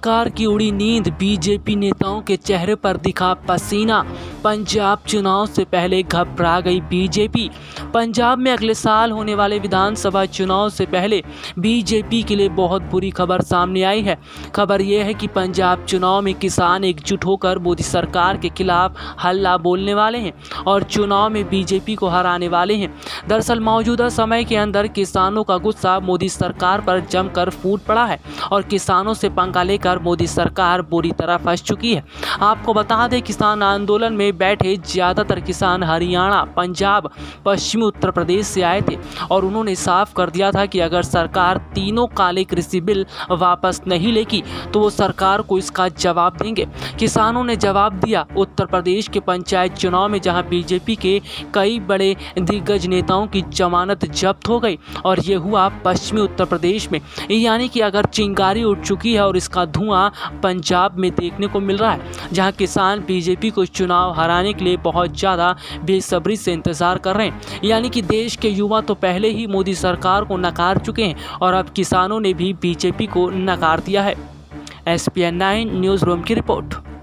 सरकार की उड़ी नींद, बीजेपी नेताओं के चेहरे पर दिखा पसीना। पंजाब चुनाव से पहले घबरा गई बीजेपी। पंजाब में अगले साल होने वाले विधानसभा चुनाव से पहले बीजेपी के लिए बहुत बुरी खबर सामने आई है। खबर यह है कि पंजाब चुनाव में किसान एकजुट होकर मोदी सरकार के खिलाफ हल्ला बोलने वाले हैं और चुनाव में बीजेपी को हराने वाले हैं। दरअसल मौजूदा समय के अंदर किसानों का गुस्सा मोदी सरकार पर जमकर फूट पड़ा है और किसानों से पंगा लेकर मोदी सरकार बुरी तरह फंस चुकी है। आपको बता दें, किसान आंदोलन में बैठे ज्यादातर किसान हरियाणा, पंजाब, पश्चिमी उत्तर प्रदेश से आए थे और उन्होंने साफ कर दिया था कि अगर सरकार तीनों काले कृषि बिल वापस नहीं लेगी तो वो सरकार को इसका जवाब देंगे। किसानों ने जवाब दिया। उत्तर प्रदेश के पंचायत चुनाव में जहां बीजेपी के कई बड़े दिग्गज नेताओं की जमानत जब्त हो गई और ये हुआ पश्चिमी उत्तर प्रदेश में, यानी कि अगर चिंगारी उठ चुकी है और इसका धुआं पंजाब में देखने को मिल रहा है, जहां किसान बीजेपी को चुनाव हराने के लिए बहुत ज़्यादा बेसब्री से इंतजार कर रहे हैं। यानी कि देश के युवा तो पहले ही मोदी सरकार को नकार चुके हैं और अब किसानों ने भी बीजेपी को नकार दिया है। SPN 9 न्यूज़ रूम की रिपोर्ट।